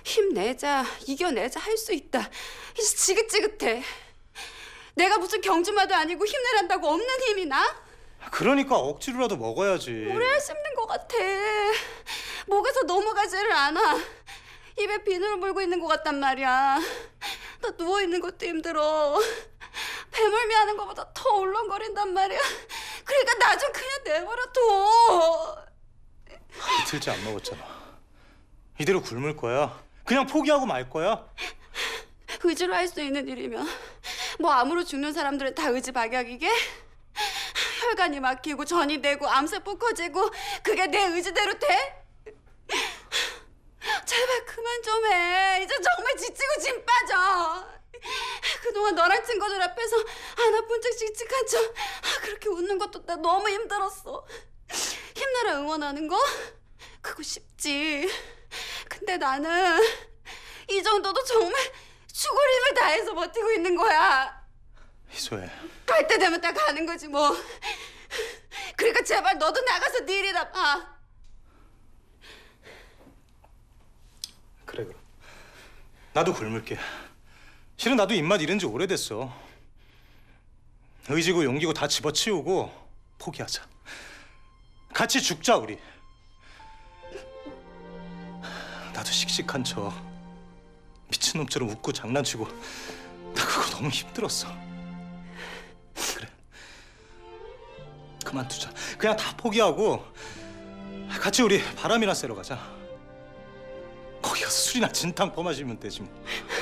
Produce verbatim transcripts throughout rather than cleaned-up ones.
힘내자, 이겨내자, 할 수 있다. 이제 지긋지긋해. 내가 무슨 경주마도 아니고 힘내란다고 없는 힘이 나? 그러니까 억지로라도 먹어야지. 오래 씹는 것 같아. 목에서 넘어가지를 않아. 입에 비누를 물고 있는 것 같단 말이야. 나 누워있는 것도 힘들어. 배멀미 하는 것보다 더 울렁거린단 말이야. 그러니까 나 좀 그냥 내버려둬. 이틀째 안 먹었잖아. 이대로 굶을 거야? 그냥 포기하고 말 거야? 의지로 할 수 있는 일이면 뭐 암으로 죽는 사람들은 다 의지 박약이게? 혈관이 막히고 전이 되고 암세포 커지고 그게 내 의지대로 돼? 제발 그만 좀 해. 이제 정말 지치고 진 빠져. 그동안 너랑 친구들 앞에서 안 아픈 척 씩씩한 척 그렇게 웃는 것도 나 너무 힘들었어. 힘내라 응원하는 거? 그거 쉽지. 근데 나는 이 정도도 정말 죽을 힘을 다해서 버티고 있는 거야. 희소해. 갈 때 되면 딱 가는 거지 뭐. 그러니까 제발 너도 나가서 네 일이나 봐. 그래 그럼. 나도 굶을게. 실은 나도 입맛 잃은 지 오래됐어. 의지고 용기고 다 집어치우고 포기하자. 같이 죽자 우리. 나도 씩씩한 척 미친놈처럼 웃고 장난치고 나 그거 너무 힘들었어. 그래. 그만두자. 그냥 다 포기하고 같이 우리 바람이나 쐬러 가자. 거기 가서 술이나 진탕 퍼마시면 되지 뭐.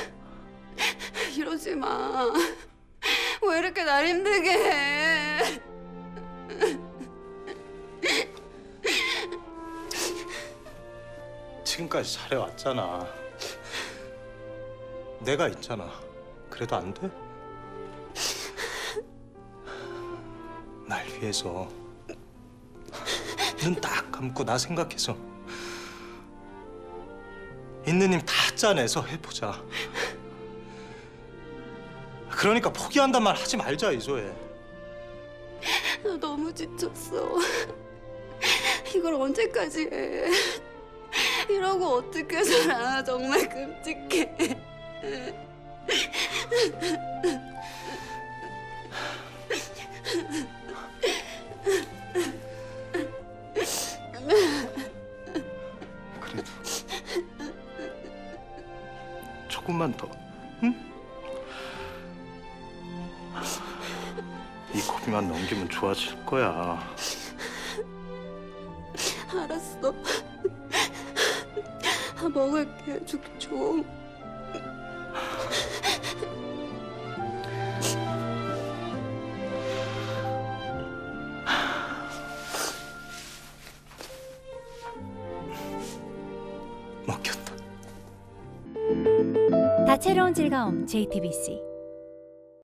이러지 마. 왜 이렇게 날 힘들게 해. 지금까지 잘해왔잖아. 내가 있잖아. 그래도 안 돼? 날 위해서 눈 딱 감고 나 생각해서 있는 힘 다 짜내서 해보자. 그러니까 포기한단 말 하지 말자, 이소혜. 나 너무 지쳤어. 이걸 언제까지 해. 이러고 어떻게 살아. 정말 끔찍해. 그래도 조금만 더, 응? 이 고비만 넘기면 좋아질 거야. 알았어. 아, 먹을게. 죽 좀. 먹혔다. 다채로운 즐거움 제이티비씨